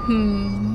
ふん。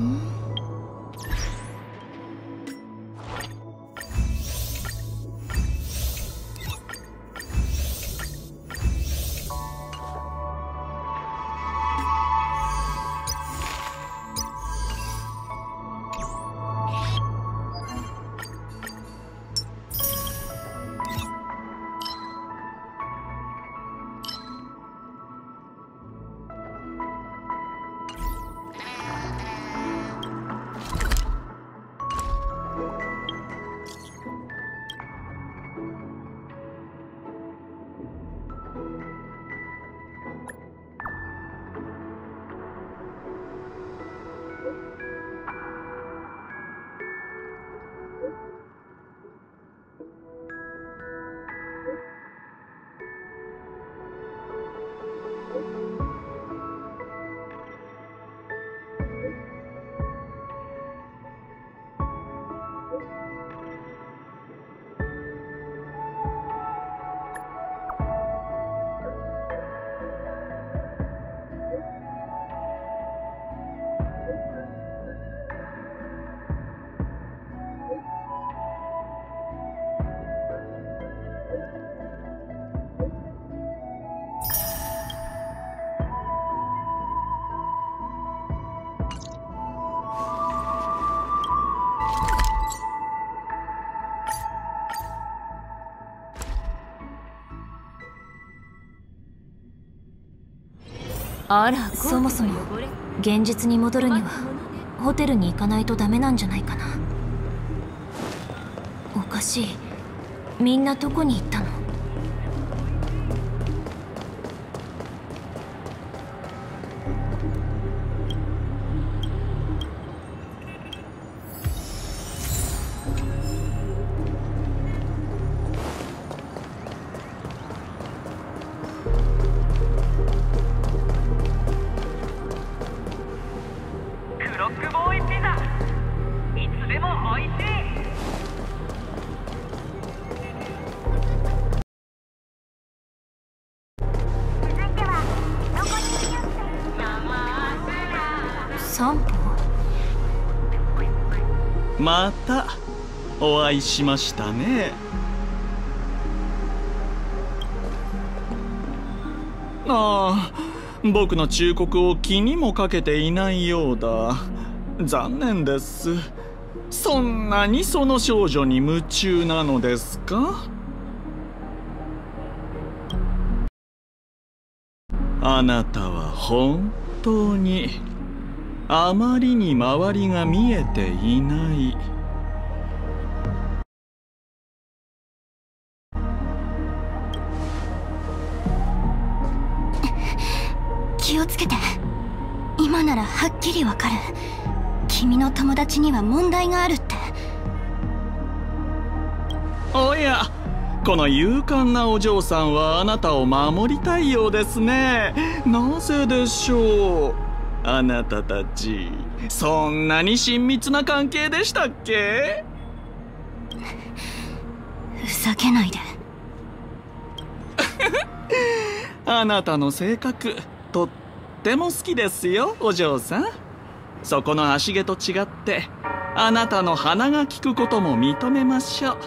あら、そもそも現実に戻るにはホテルに行かないとダメなんじゃないかな。おかしい、みんなどこに行ったの？散歩？ またお会いしましたね。ああ、僕の忠告を気にもかけていないようだ。残念です。そんなにその少女に夢中なのですか？あなたは本当にあまりに周りが見えていない。 気をつけて。今ならはっきりわかる。君の友達には問題があるって。 おや、この勇敢なお嬢さんはあなたを守りたいようですね。なぜでしょう？あなたたちそんなに親密な関係でしたっけ？ ふざけないで。 あなたの性格とっても好きですよ、お嬢さん。そこの足毛と違ってあなたの鼻が利くことも認めましょう。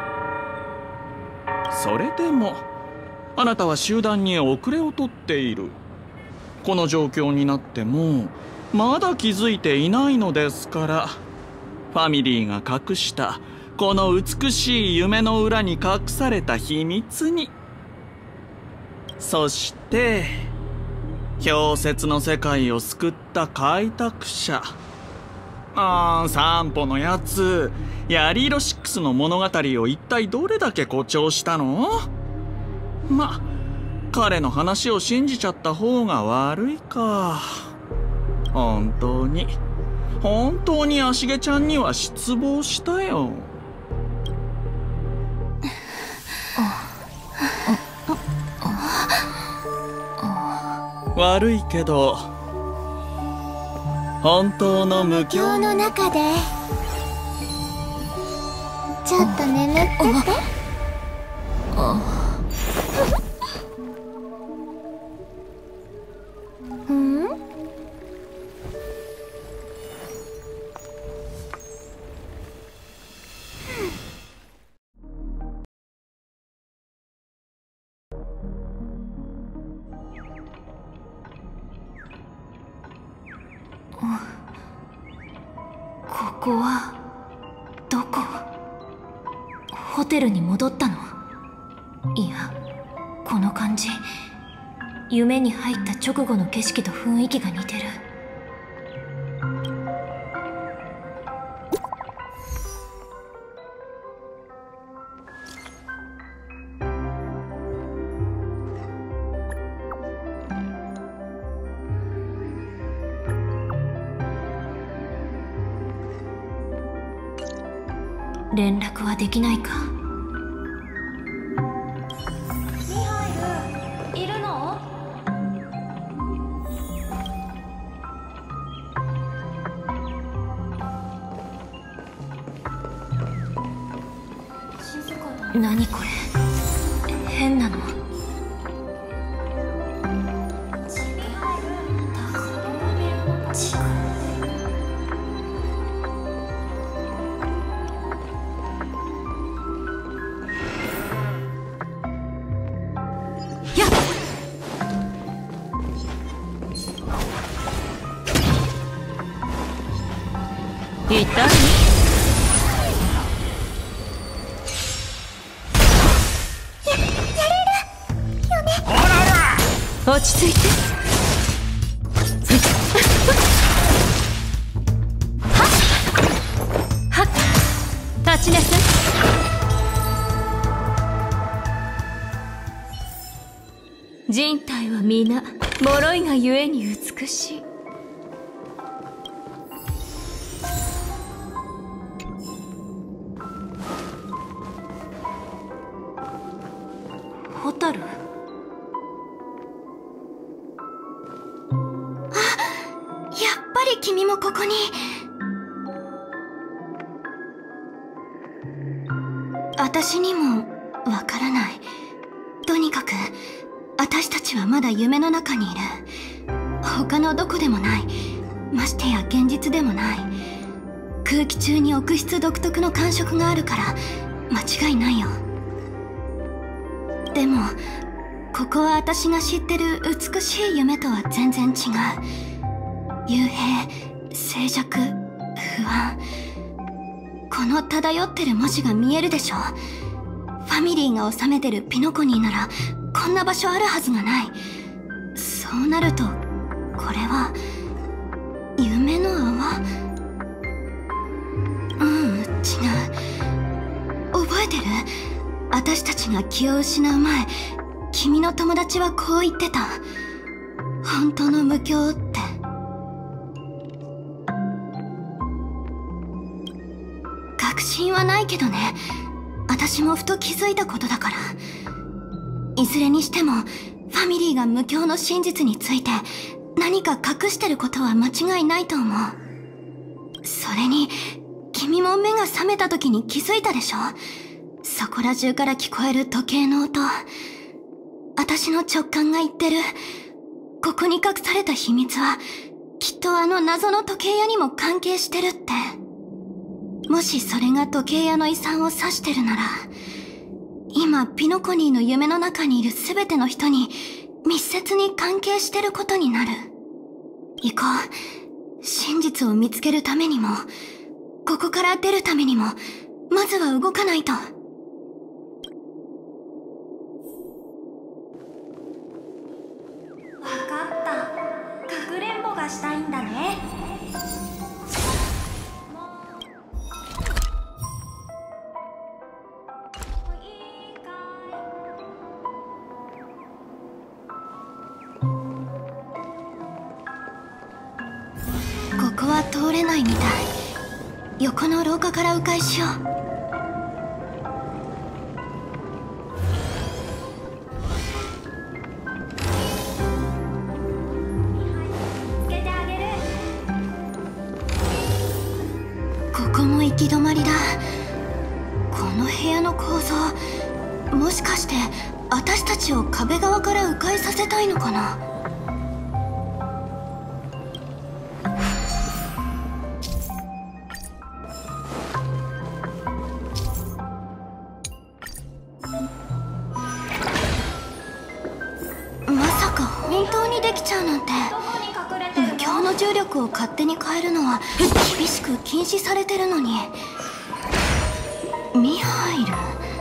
それでもあなたは集団に遅れをとっている。この状況になってもまだ気づいていないのですから。ファミリーが隠したこの美しい夢の裏に隠された秘密に。そして氷雪の世界を救った開拓者。散歩のやつ、ヤリーロ6の物語を一体どれだけ誇張したの？彼の話を信じちゃった方が悪いか。本当に足毛ちゃんには失望したよ。悪いけど本当の無今日の中でちょっと眠ってて。 ここはどこ？ホテルに戻ったの？いや、この感じ、夢に入った直後の景色と雰囲気が似てる。連絡はできないか。 ミハイル、いるの？静かだ。 何これ、変なの。 ミハイル、たくさんの部屋の中。 痛い？落ち着いて。はっ、立ちなさい。人体は皆脆いがゆえに美しい。ホタル？ やっぱり君もここに。私にもわからない。とにかく私たちはまだ夢の中にいる。他のどこでもない。ましてや現実でもない。空気中に奥室独特の感触があるから間違いないよ。でもここは私が知ってる美しい夢とは全然違う。幽閉、静寂、不安。この漂ってる文字が見えるでしょ。ファミリーが治めてるピノコニーならこんな場所あるはずがない。そうなるとこれは夢の泡？違う。覚えてる？私たちが気を失う前、君の友達はこう言ってた。本当の無境って。確信はないけどね。私もふと気づいたことだから。いずれにしてもファミリーが無境の真実について何か隠してることは間違いないと思う。それに君も目が覚めた時に気づいたでしょ。そこら中から聞こえる時計の音。私の直感が言ってる。ここに隠された秘密はきっとあの謎の時計屋にも関係してるって。もしそれが時計屋の遺産を指してるなら、今ピノコニーの夢の中にいる全ての人に密接に関係してることになる。行こう。真実を見つけるためにも、ここから出るためにも、まずは動かないと。わかった。かくれんぼがしたいんだね。ここは通れないみたい。横の廊下から迂回しよう。ここも行き止まりだ。この部屋の構造、もしかして私たちを壁側から迂回させたいのかな。まさか本当にできちゃうなんて。無境の重力を勝手に変えるのは厳しく禁止されてるのに。ミハイル。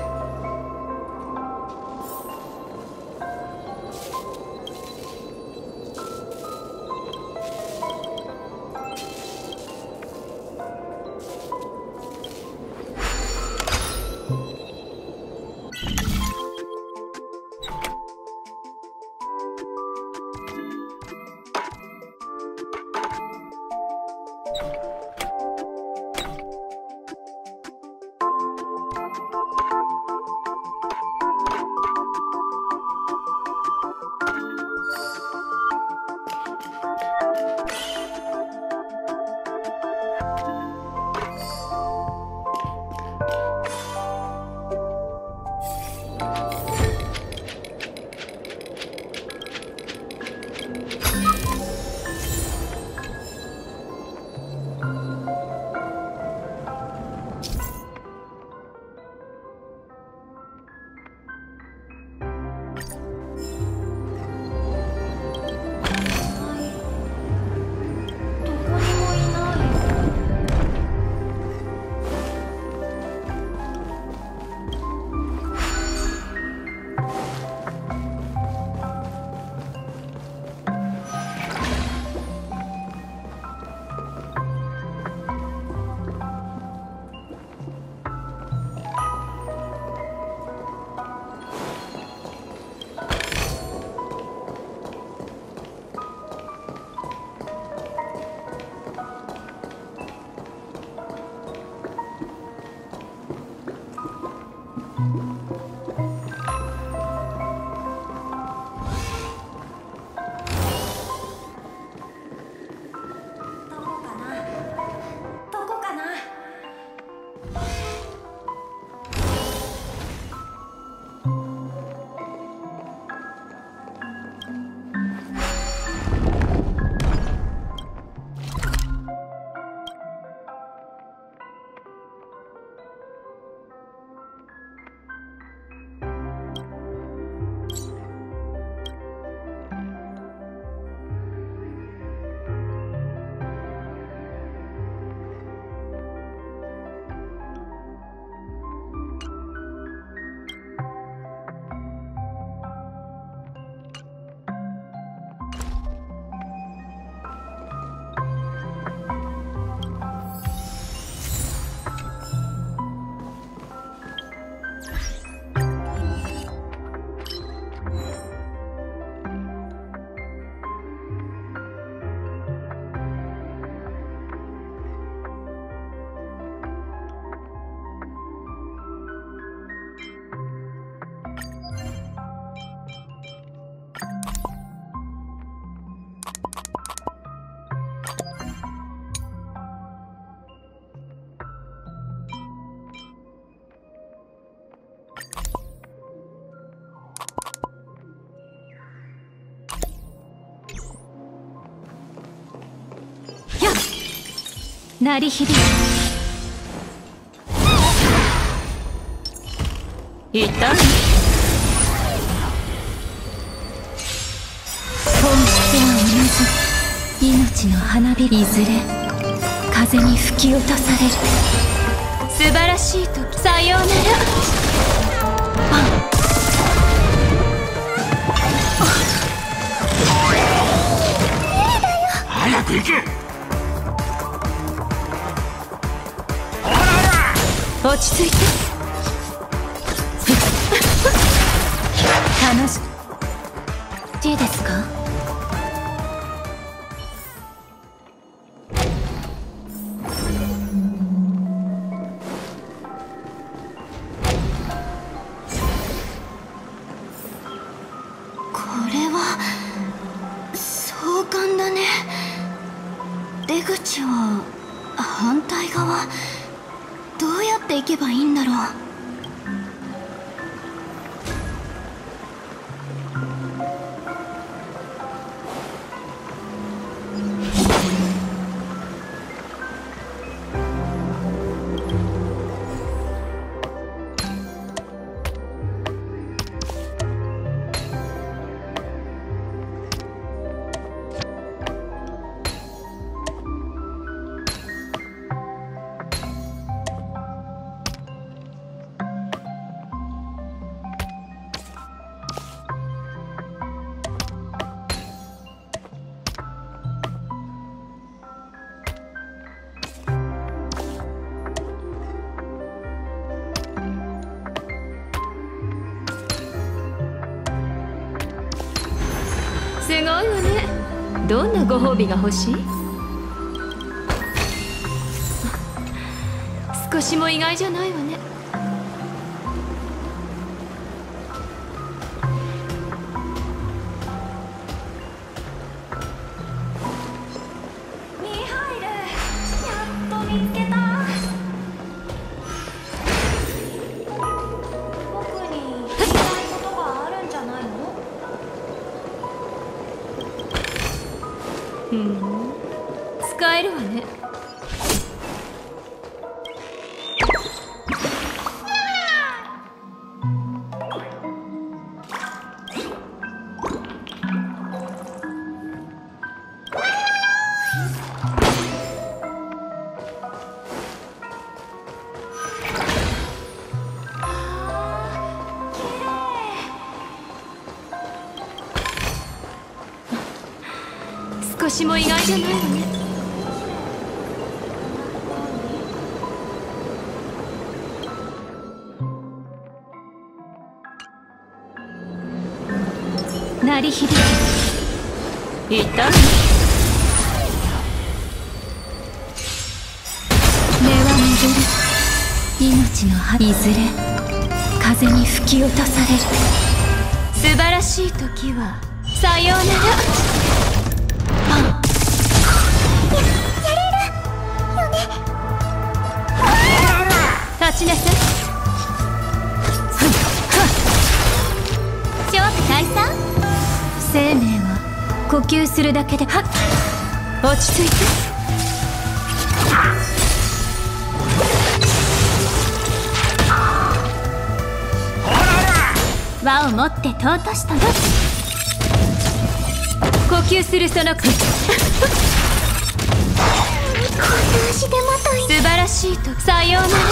鳴り響く。いた本気とは同じ命の花火、いずれ風に吹き落とされる。素晴らしい時、さようなら。 早く行け。 落ち着いて。楽しいですか？ これは壮観だね。出口は反対側。どうやって行けばいいんだろう。 すごいわね。どんなご褒美が欲しい？少しも意外じゃないわね。 ミハイル、やっと見つけた。僕に言いたいことがあるんじゃないの？ 使えるわね。少しも意外じゃないわね。鳴り響きいたね。根は巡る命の葉、いずれ風に吹き落とされる。素晴らしい時はさようなら。立ちなさい。 勝負退散。 生命は呼吸するだけで。はっ、落ち着いて。 輪を持って尊しとの。 呼吸するその口。 片足でまたい。 素晴らしいとさようなら。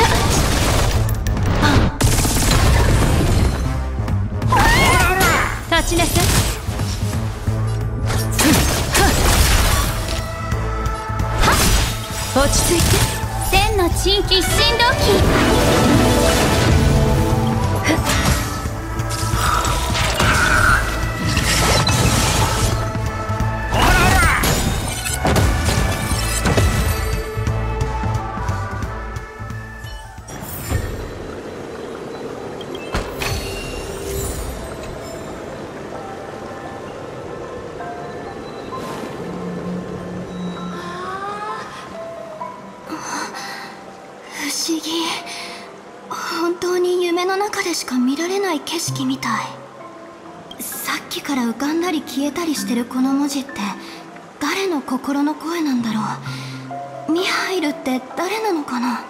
立ちなさい。落ち着いて。 千の珍奇一心同期。不思議。本当に夢の中でしか見られない景色みたい。さっきから浮かんだり消えたりしてるこの文字って誰の心の声なんだろう。ミハイルって誰なのかな。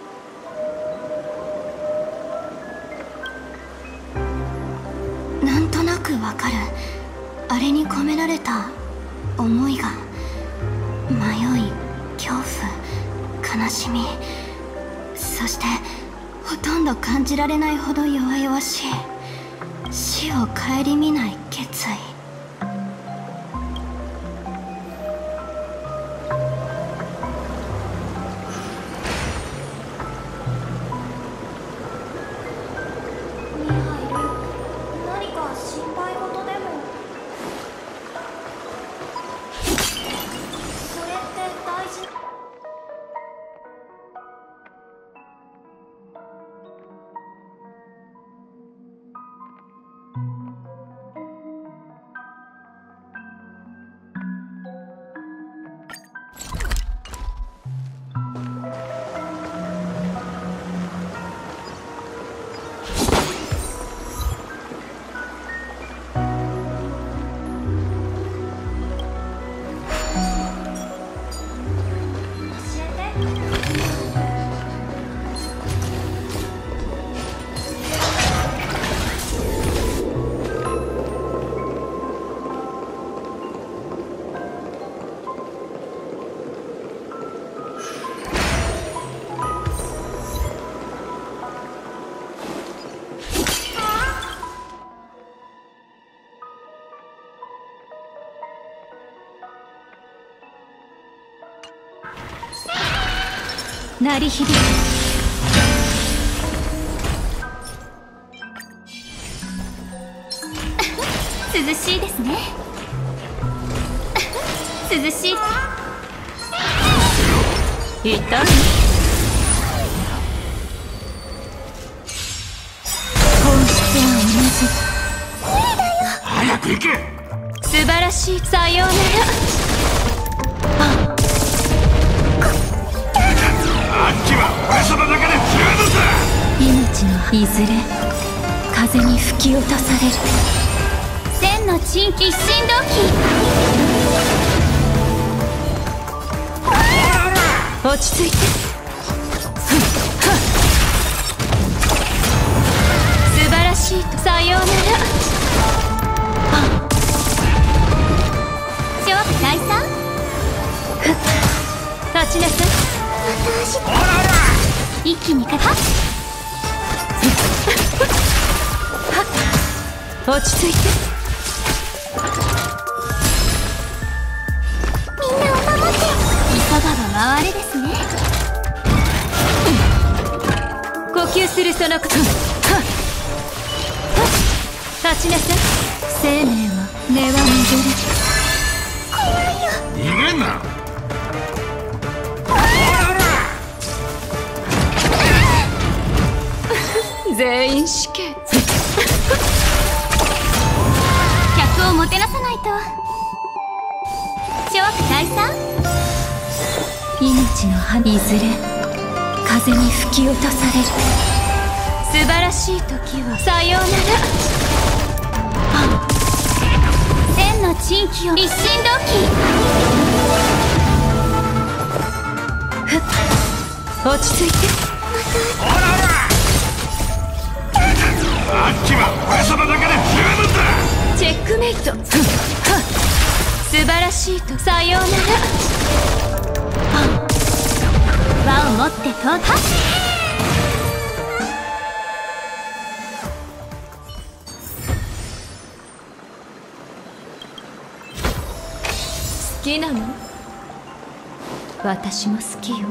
なんとなくわかる。あれに込められた思いが、迷い、恐怖、悲しみ、そしてほとんど感じられないほど弱々しい死を顧みない決意。 ミハイル、何か心配事でも？それって大事？ 鳴り響く。 涼しいですね。 涼しい。痛い。本質は同じ。 早く行け。 素晴らしい。さようなら。 あっちは俺様だけで十分だ。 命のいずれ風に吹き落とされる。千の珍奇一心同期。落ち着いて。素晴らしい。さようなら。諸大さん、立ちなさい。一気に勝つ。落ち着いて。 みんなを守って。 いかがは回れですね。呼吸するその立ちなさい。生命は根は逃げんな。 巡る。全員死刑。客をもてなさないと。諸大さん、命の葉いずれ風に吹き落とされる。素晴らしい時はさようなら。千の珍奇を一心同期。落ち着いて。 あっちは俺様だけで十分だ。 チェックメイト。素晴らしいとさようなら。輪を持って到達。好きなの？私も好きよ。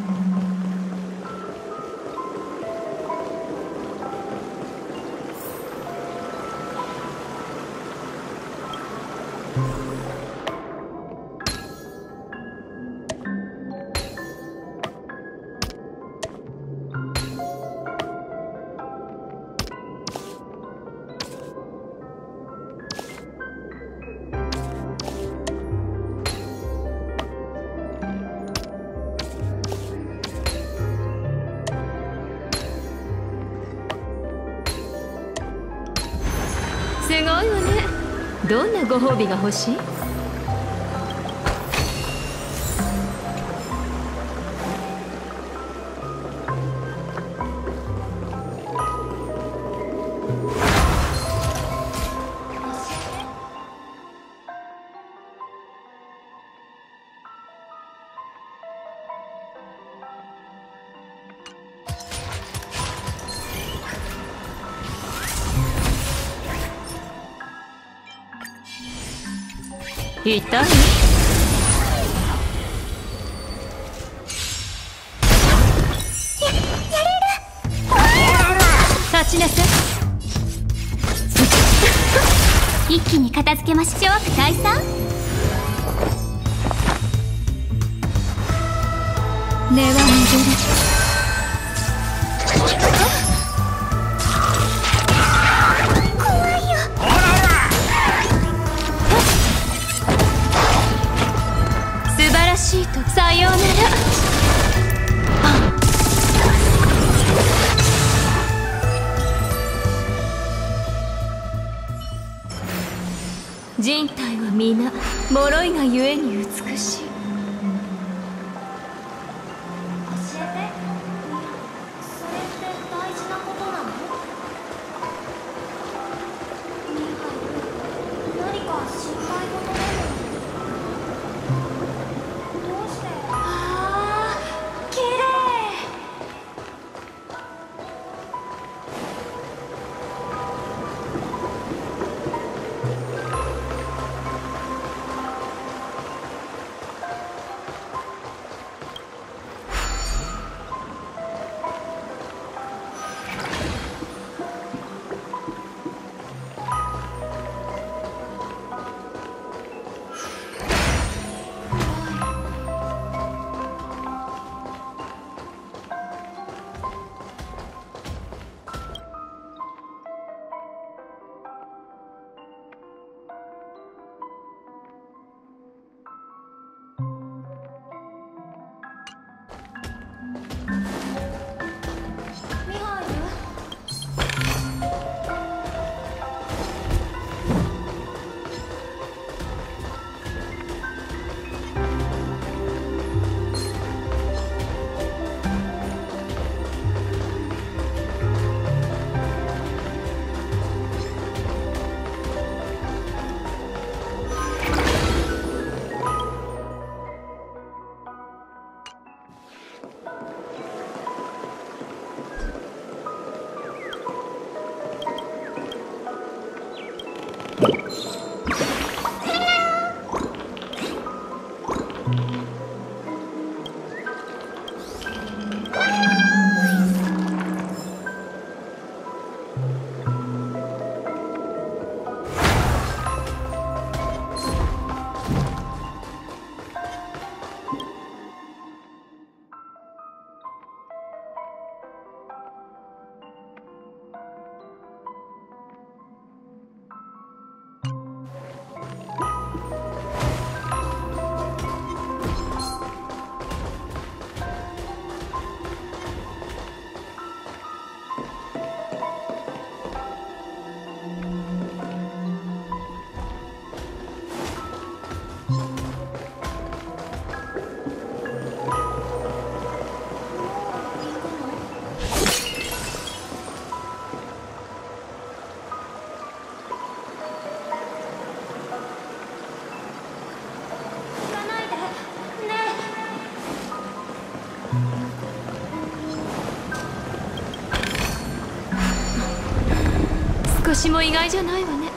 すごいわね。どんなご褒美が欲しい？痛い？立ちなさい。一気に片付けましょう。大さん、根は巡る。さようなら。人体は皆脆いがゆえに美しい。 私も意外じゃないわね。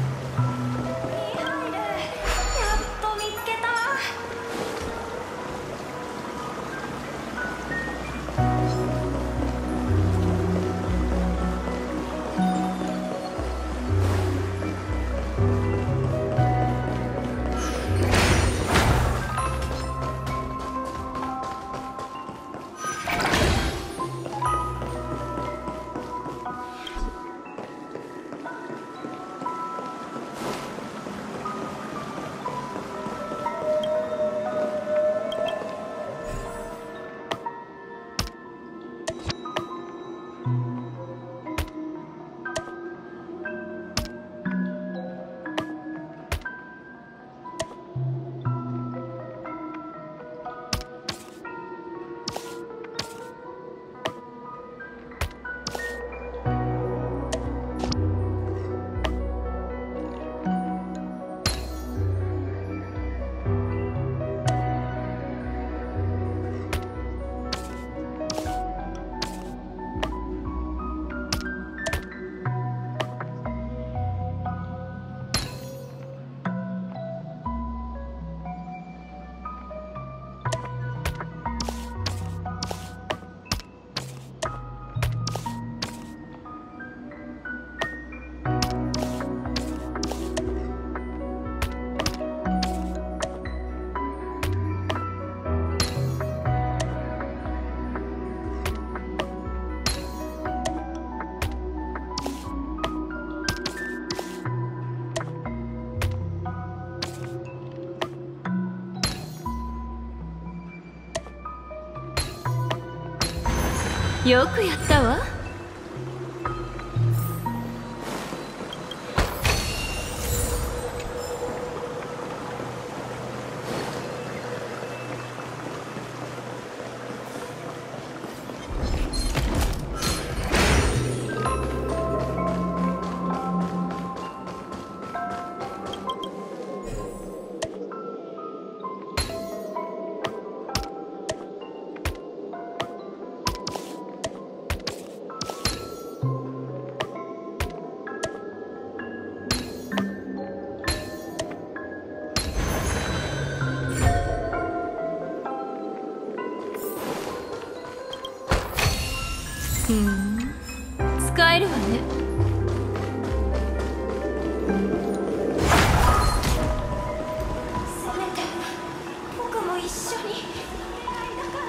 よくやったわ。使えるわね。 せめて僕も一緒にお願いだから。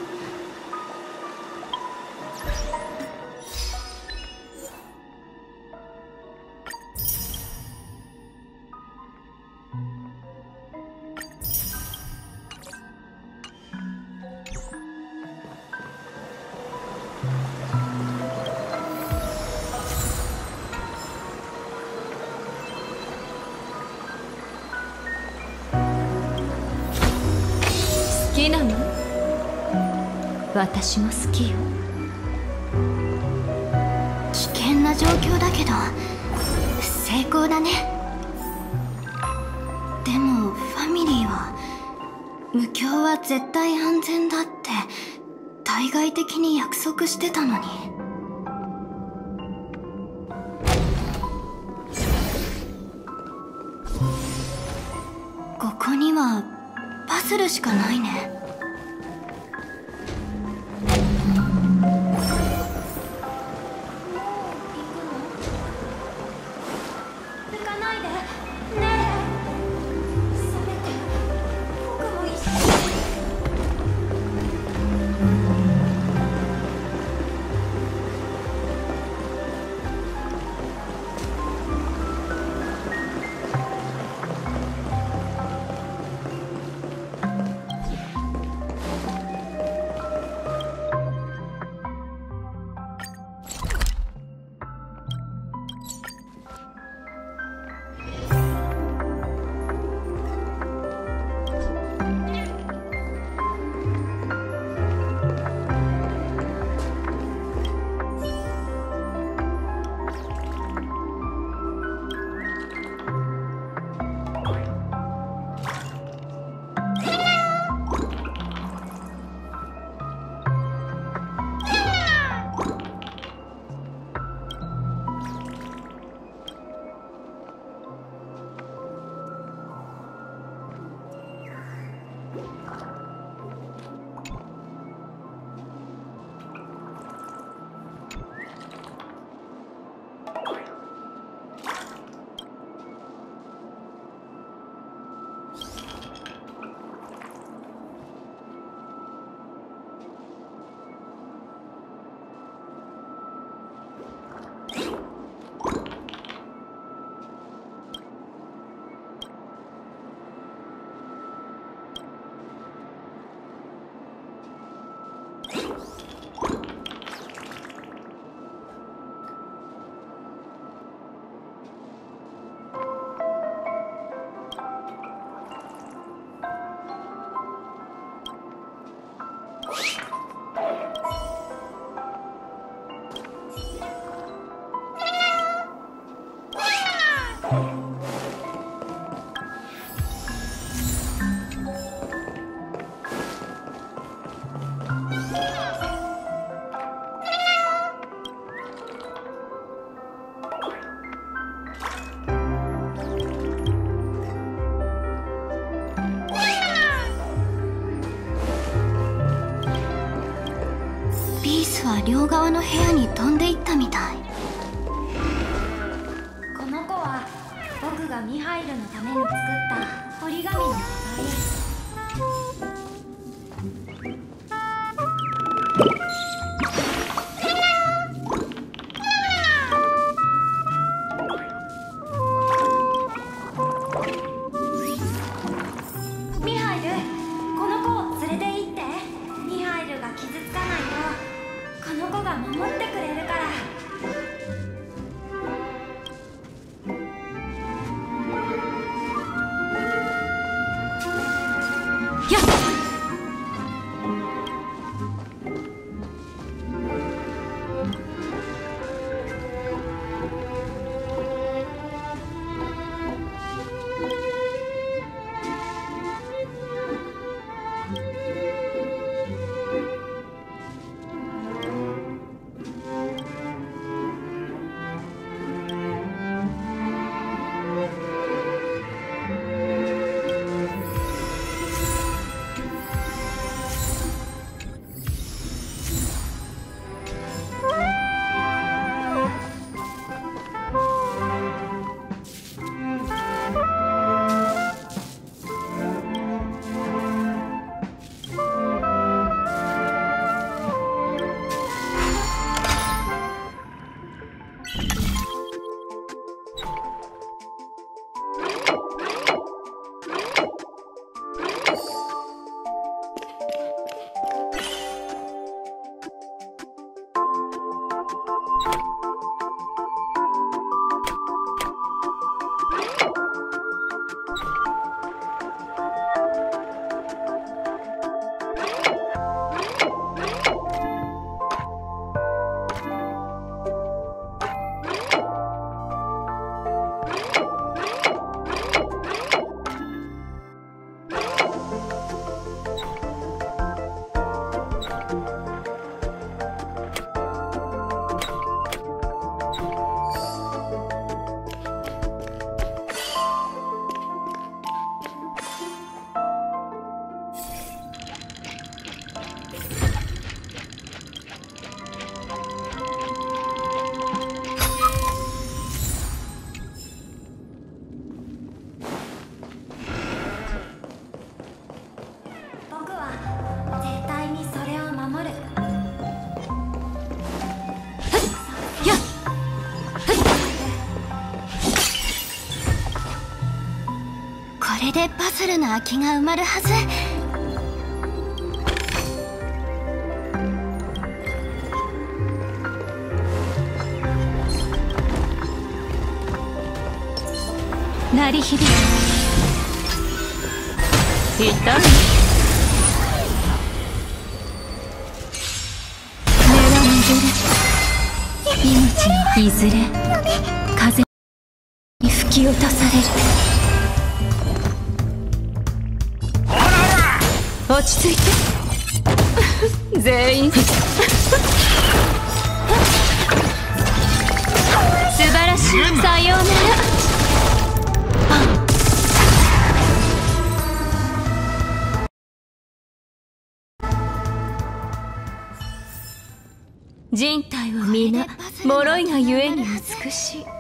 好きなの？私も好きよ。 危険な状況だけど成功だね。でもファミリーは無境は絶対安全だって対外的に約束してたのに。ここにはパズルしかないね。行かないでねえ。せめて僕も一緒に。 ピースは両側の部屋に飛んでいったみたい。 この子は僕がミハイルのために作った折り紙の小鳥。ミハイル、この子を連れて行って。ミハイルが傷つかないようこの子が守ってくれるから。 やっ僕は絶対にそれを守る。 やっこれでパズルの空きが埋まるはず。 鳴り響く痛い。根は巡る命のいずれ風に吹き落とされる。落ち着いて全員素晴らしい。さようなら。 人体は皆脆いがゆえに美しい。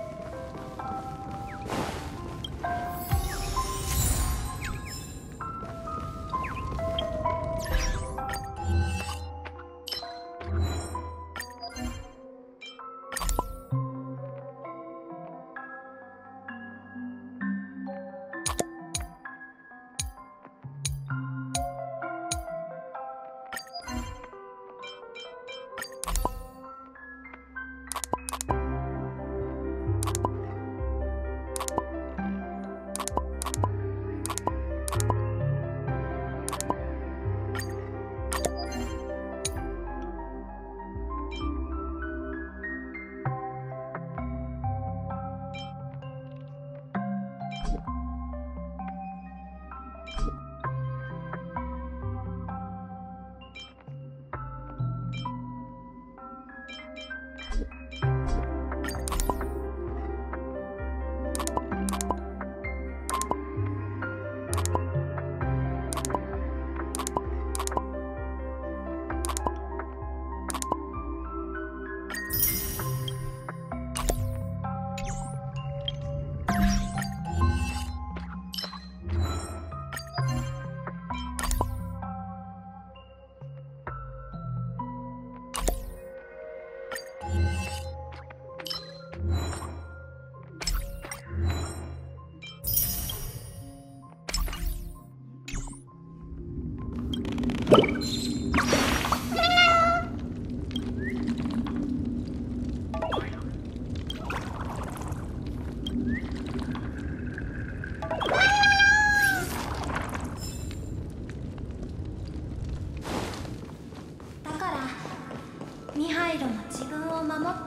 ミハイルも自分を守って。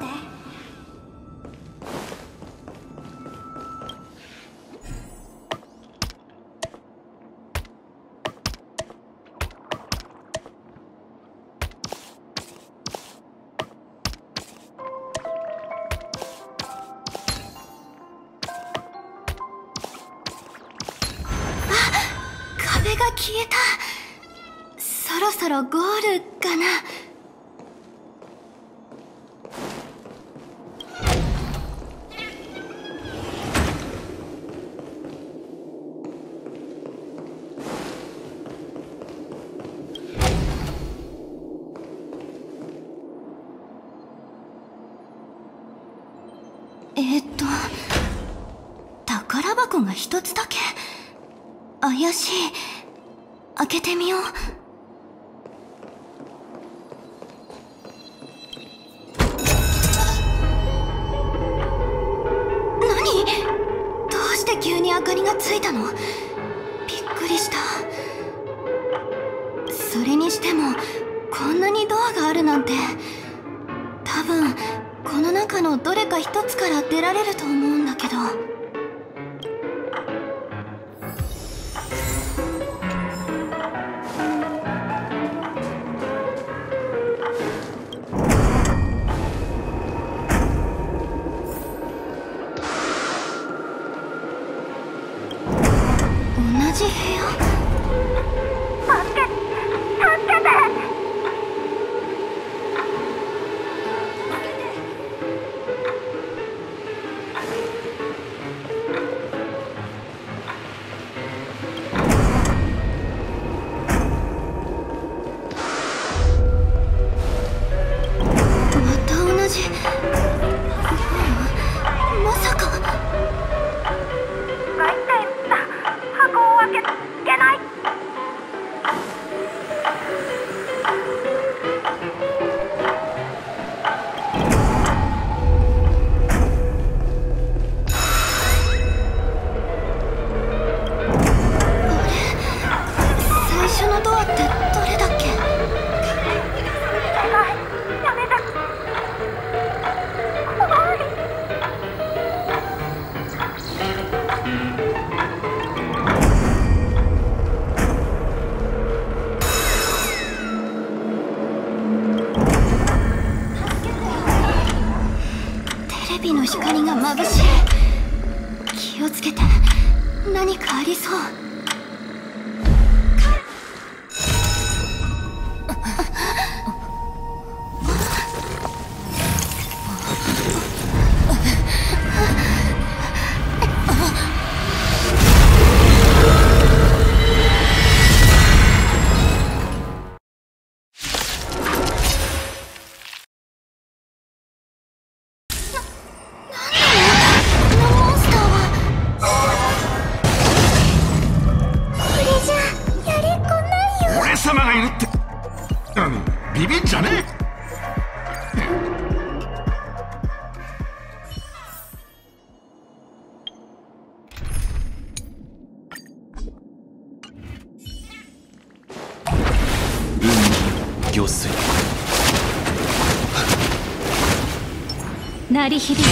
壁が消えた。そろそろゴールかな。宝箱が一つだけ。怪しい。開けてみよう。何？どうして急に明かりがついたの？びっくりした。それにしてもこんなにドアがあるなんて。多分この中のどれか一つから出られると思うんだけど。同じ部屋。助けて。まさか。 が言っていた。箱を開けない。 最初のドアってどれだっけ？ やめて。 テレビの光が眩しい。気をつけて。何かありそう。 様がいるってビビんじゃねえ。 魚水鳴り響く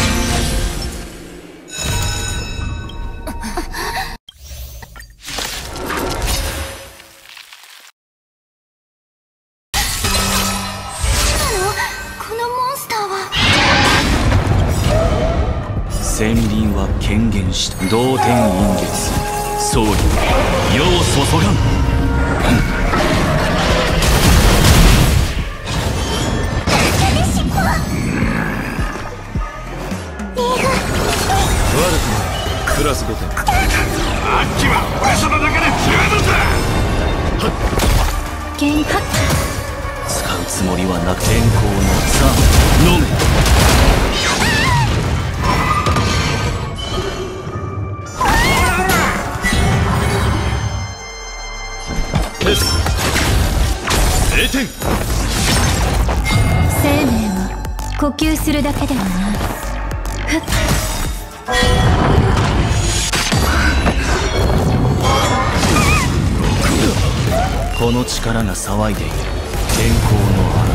このモンスターは。 戦輪は権限した同天陰月総理世を注がん。 プラス5点。 あっちは俺様だけで十分だ。 剣発使うつもりはなく天候のさ飲め。テス0点。 生命は呼吸するだけではない。ふっこの力が騒いでいる天候の花。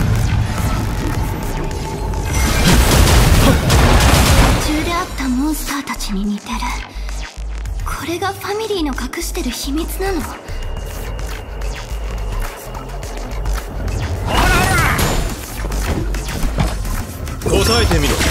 途中で会ったモンスターたちに似てる。これがファミリーの隠してる秘密なの？ 答えてみろ。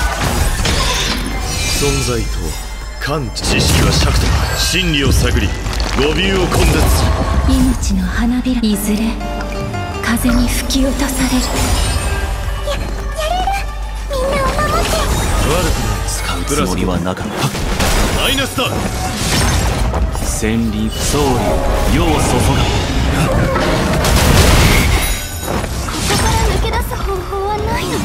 存在と感知、知識は尺と真理を探り語尾を根絶する。 命の花びらいずれ風に吹き落とされる。 やれる。みんなを守って。 悪くない。 使うつもりはなかった。 マイナスだ。 戦輪総理世を注がん。 ここから抜け出す方法はないの？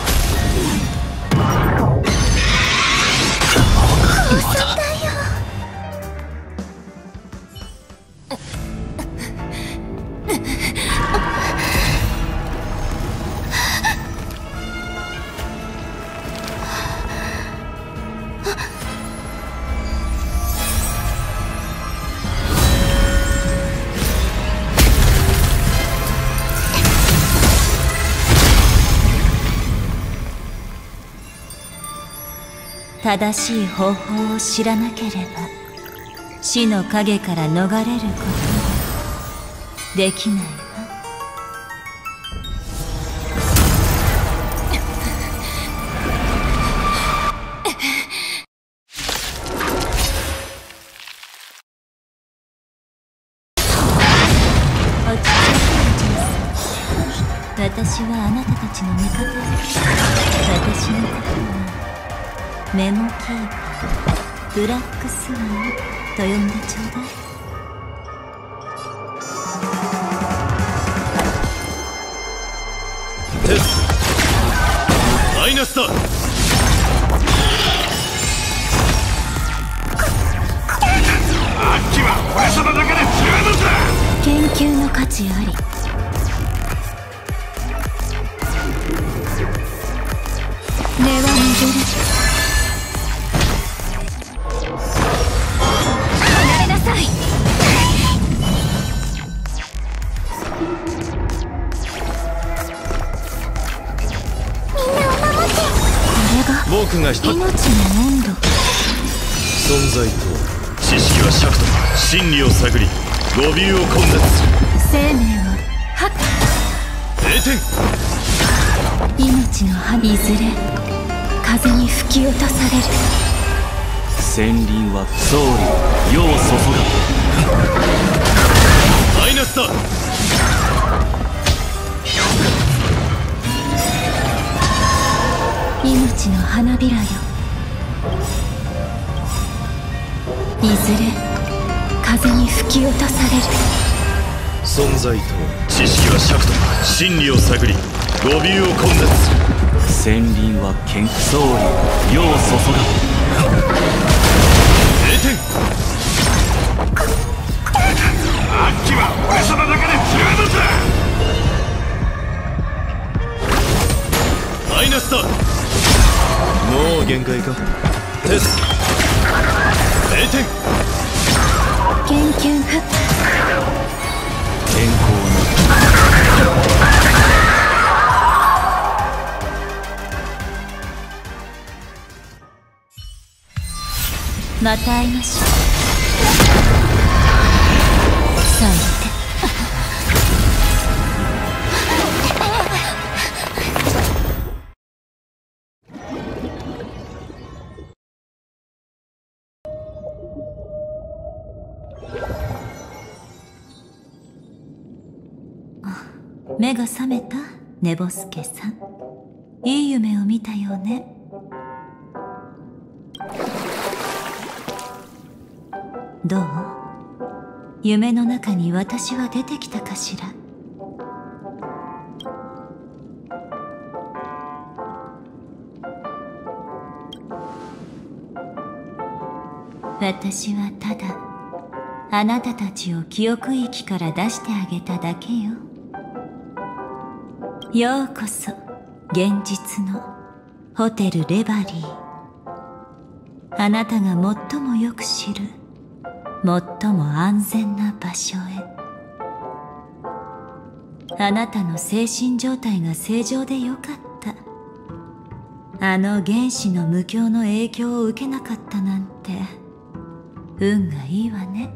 まだ正しい方法を知らなければ死の影から逃れることはできないわ。落ち着いて私はあなたたちの味方です。私のことはメモキーパーブラックスワンと呼んでちょうだい。 テストマイナスだ。 あっちは俺様だけで十分だ。 研究の価値あり。根は逃げる。離れなさい。 みんなを守って。 これが僕が一つ。 命の温度。 存在と知識は尺と真理を探り語尾を根絶する。 生命ははっ 0点。 命の葉いずれ風に吹き落とされる。 戦輪は総理世を注がん。 マイナスだ。 命の花びらよ、いずれ風に吹き落とされる。 存在と知識は尺と真理を探り語尾を根絶する。 戦輪は剣総理世を注がん。 0点。 あっちは俺様だけいか。テス0点。 キュンキュンフッ。 健康また会いましょう。最低。目が覚めた寝ぼすけさん。いい夢を見たようね。どう？夢の中に私は出てきたかしら。私はただあなたたちを記憶域から出してあげただけよ。ようこそ現実のホテルレバリー。あなたが最もよく知る最も安全な場所へ。あなたの精神状態が正常でよかった。あの原子の無境の影響を受けなかったなんて運がいいわね。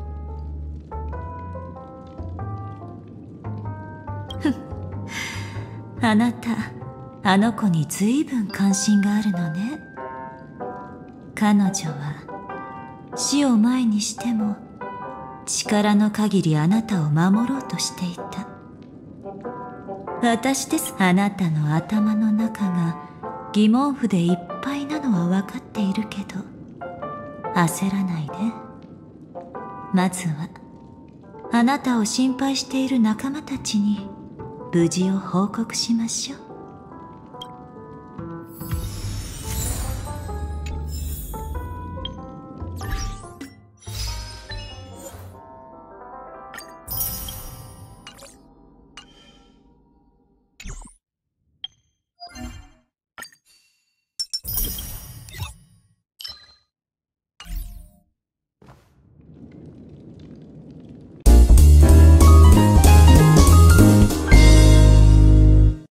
あなた、あの子に随分関心があるのね。彼女は死を前にしても力の限りあなたを守ろうとしていた。私です。あなたの頭の中が疑問符でいっぱいなのは分かっているけど、焦らないで。まずはあなたを心配している仲間たちに無事を報告しましょう。